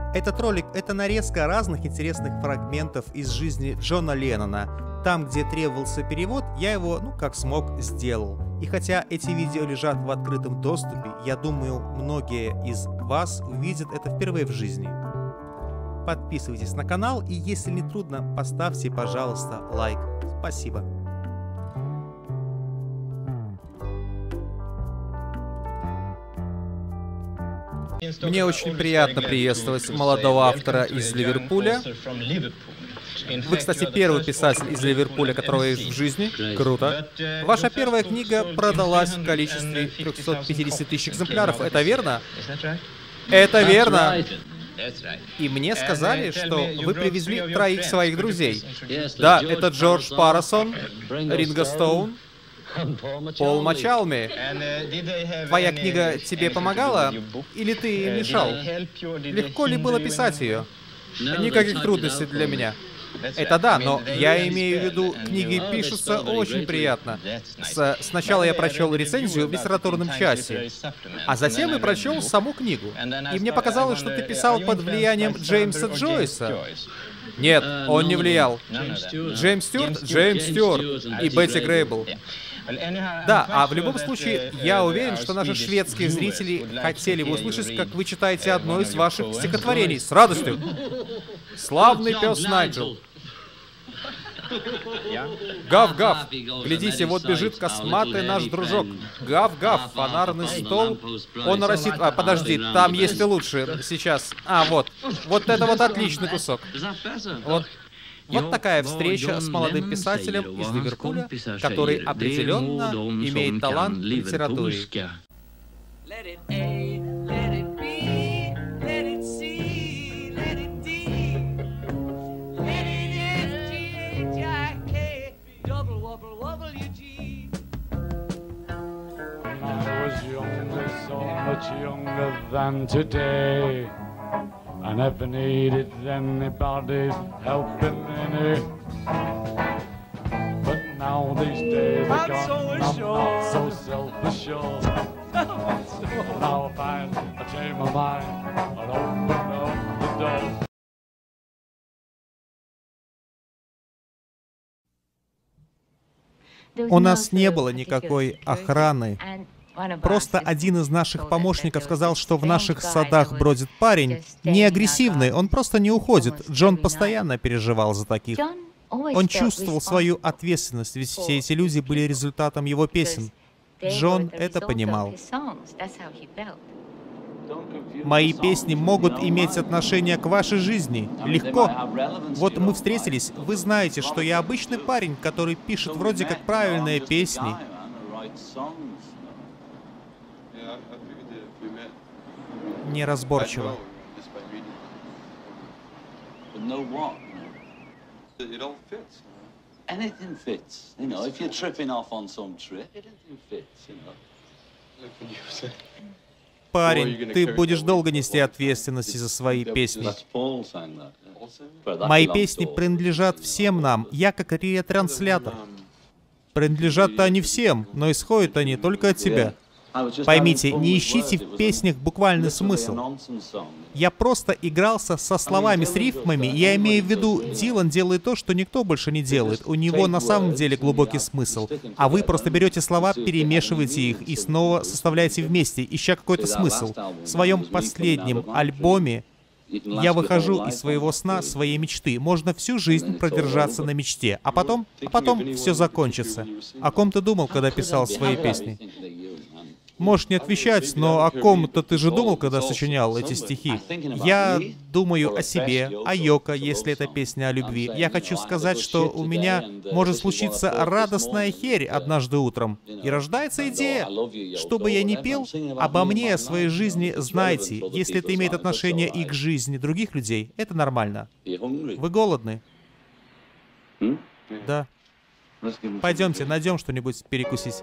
Этот ролик — это нарезка разных интересных фрагментов из жизни Джона Леннона. Там, где требовался перевод, я его, как смог, сделал. И хотя эти видео лежат в открытом доступе, я думаю, многие из вас увидят это впервые в жизни. Подписывайтесь на канал и, если не трудно, поставьте, пожалуйста, лайк. Спасибо. Мне очень приятно приветствовать молодого автора из Ливерпуля. Вы, кстати, первый писатель из Ливерпуля, которого я вижу в жизни. Круто. Ваша первая книга продалась в количестве 350 тысяч экземпляров. Это верно? Это верно. И мне сказали, что вы привезли троих своих друзей. Да, это Джордж Парасон, Ринго Стоун, Пол Мачалми. Твоя книга тебе помогала? Или ты мешал? Легко ли было писать ее? Никаких трудностей для меня. Это да, но я имею в виду, книги пишутся очень приятно. Сначала я прочел рецензию в литературном часе, а затем и прочел саму книгу. И мне показалось, что ты писал под влиянием Джеймса Джойса. Нет, он не влиял. Джеймс Стюарт и Бетти Грейбл. Да, а в любом случае, я уверен, что наши шведские зрители хотели бы услышать, как вы читаете одно из ваших стихотворений. С радостью. Славный пес Найджел. Гав-гав. Глядите, вот бежит косматый наш дружок. Гав-гав. Фонарный стол. Он росит... подожди, там есть и лучше. Сейчас. Вот. Вот это вот отличный кусок. Вот такая встреча с молодым писателем из Ливерпуля, который определенно имеет талант в литературе. I never needed anybody's help in any. But now these days are gone, I'm not so self-assured. Now I find I change my mind, I'll open up the door. У нас не было никакой охраны. Просто один из наших помощников сказал, что в наших садах бродит парень, не агрессивный, он просто не уходит. Джон постоянно переживал за таких. Он чувствовал свою ответственность, ведь все эти люди были результатом его песен. Джон это понимал. Мои песни могут иметь отношение к вашей жизни. Легко. Вот мы встретились, вы знаете, что я обычный парень, который пишет вроде как правильные песни. Неразборчиво. Парень, ты будешь долго нести ответственность за свои песни. Мои песни принадлежат всем нам. Я как ретранслятор. Принадлежат-то они всем, но исходят они только от тебя. Поймите, не ищите в песнях буквальный смысл. Я просто игрался со словами, с рифмами. Я имею в виду, Дилан делает то, что никто больше не делает. У него на самом деле глубокий смысл. А вы просто берете слова, перемешиваете их и снова составляете вместе, ища какой-то смысл. В своем последнем альбоме я выхожу из своего сна, своей мечты. Можно всю жизнь продержаться на мечте, а потом все закончится. О ком ты думал, когда писал свои песни? Можешь не отвечать, но о ком-то ты же думал, когда сочинял эти стихи. Я думаю о себе, о Йоко, если это песня о любви. Я хочу сказать, что у меня может случиться радостная херь однажды утром. И рождается идея. Что бы я ни пел, обо мне, о своей жизни знайте. Если это имеет отношение и к жизни других людей, это нормально. Вы голодны? Да. Пойдемте, найдем что-нибудь перекусить.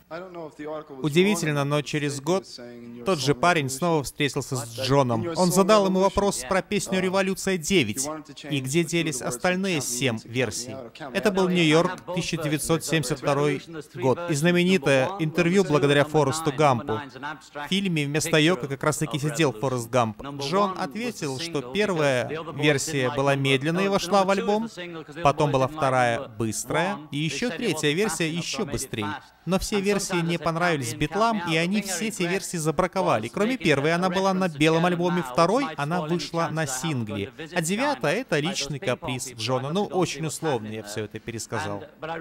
Удивительно, но через год тот же парень снова встретился с Джоном. Он задал ему вопрос про песню «Революция 9» и где делись остальные 7 версий. Это был Нью-Йорк, 1972 год, и знаменитое интервью благодаря Форесту Гампу. В фильме вместо Йоко как раз-таки сидел Форест Гамп. Джон ответил, что первая версия была медленной и вошла в альбом, потом была вторая быстрая, и еще третья версия еще быстрее. Но все версии не понравились Битлам, и они все эти версии забраковали. Кроме первой, она была на белом альбоме, второй, она вышла на сингле. А девятая — это личный каприз Джона. Ну, очень условно я все это пересказал.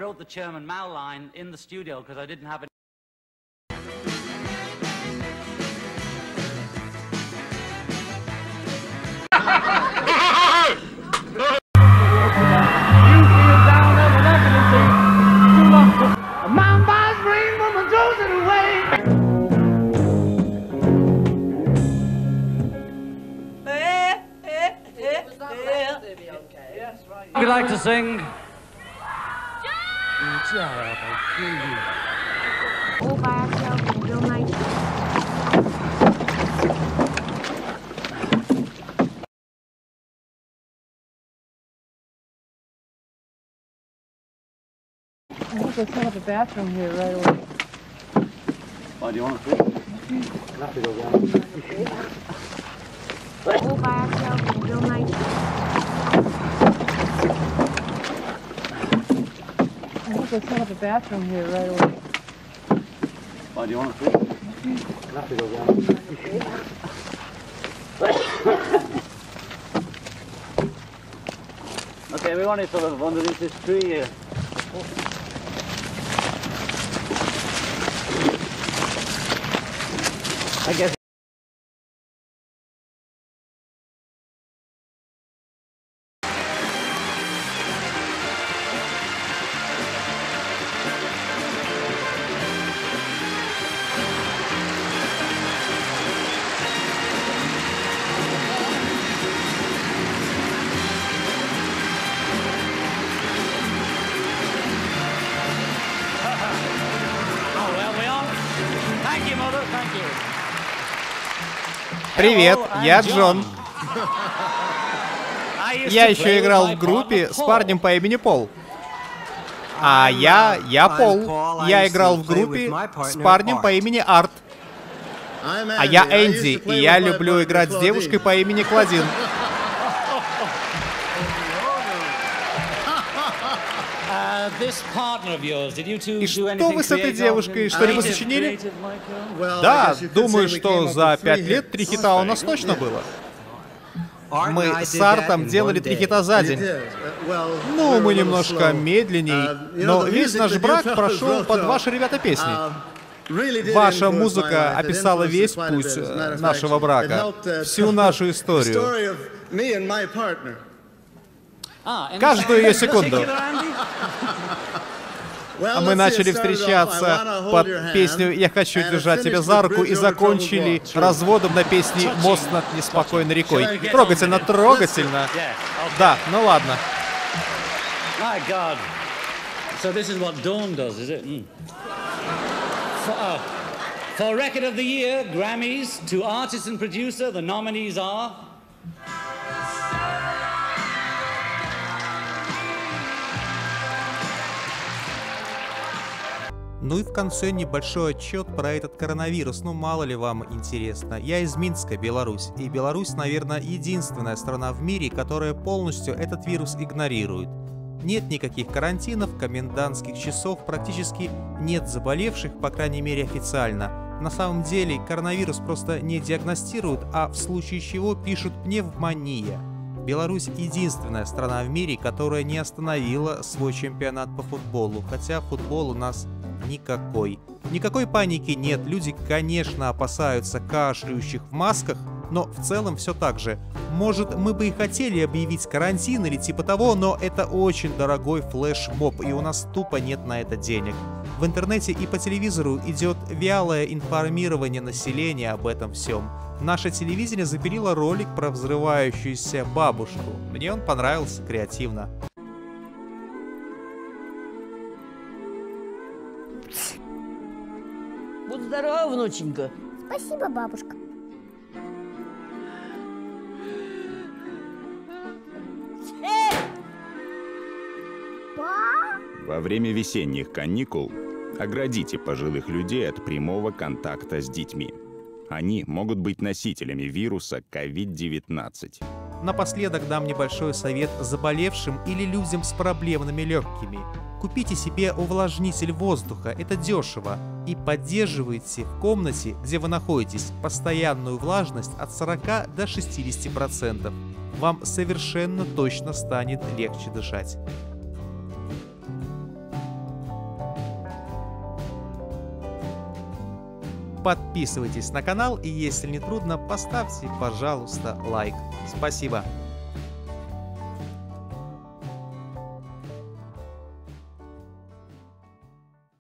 Would you like to sing? All by ourselves and Bill Knight. I think they set up a bathroom here right away. Why do you want to? I'll have to go down. All by ourselves and Bill Knight. I think they set up a bathroom here right away. Why do you want to? I'll have to go down. Okay, we want it sort of underneath this tree here. I guess. Привет, я Джон. Я еще играл в группе с парнем по имени Пол. А я Пол. Я играл в группе с парнем по имени Арт. А я Энди, и я люблю играть с девушкой по имени Клодин. И что вы с этой девушкой? Что-нибудь сочинили? Да, думаю, что за 5 лет 3 хита у нас точно было. Мы с Артом делали 3 хита за день. Ну, мы немножко медленней, но весь наш брак прошел под ваши, ребята, песни. Ваша музыка описала весь путь нашего брака, всю нашу историю. Каждую ее секунду. А мы начали встречаться под песню «Я хочу держать тебя за руку» и закончили разводом на песне «Мост над неспокойной рекой». Трогательно, трогательно. Да, ну ладно. For Record of the Year, Grammys, to artist and producer, the nominees are... Ну и в конце небольшой отчет про этот коронавирус, ну мало ли вам интересно. Я из Минска, Беларусь, и Беларусь, наверное, единственная страна в мире, которая полностью этот вирус игнорирует. Нет никаких карантинов, комендантских часов, практически нет заболевших, по крайней мере официально. На самом деле коронавирус просто не диагностируют, а в случае чего пишут пневмония. Беларусь единственная страна в мире, которая не остановила свой чемпионат по футболу, хотя футбол у нас никакой. Никакой паники нет, люди, конечно, опасаются кашляющих в масках, но в целом все так же. Может, мы бы и хотели объявить карантин или типа того, но это очень дорогой флешмоб, и у нас тупо нет на это денег. В интернете и по телевизору идет вялое информирование населения об этом всем. Наше телевидение запилило ролик про взрывающуюся бабушку. Мне он понравился креативно. Здорово, внученька. Спасибо, бабушка. Во время весенних каникул оградите пожилых людей от прямого контакта с детьми. Они могут быть носителями вируса COVID-19. Напоследок дам небольшой совет заболевшим или людям с проблемными легкими. Купите себе увлажнитель воздуха, это дешево, и поддерживайте в комнате, где вы находитесь, постоянную влажность от 40 до 60%. Вам совершенно точно станет легче дышать. Подписывайтесь на канал и, если не трудно, поставьте, пожалуйста, лайк. Спасибо.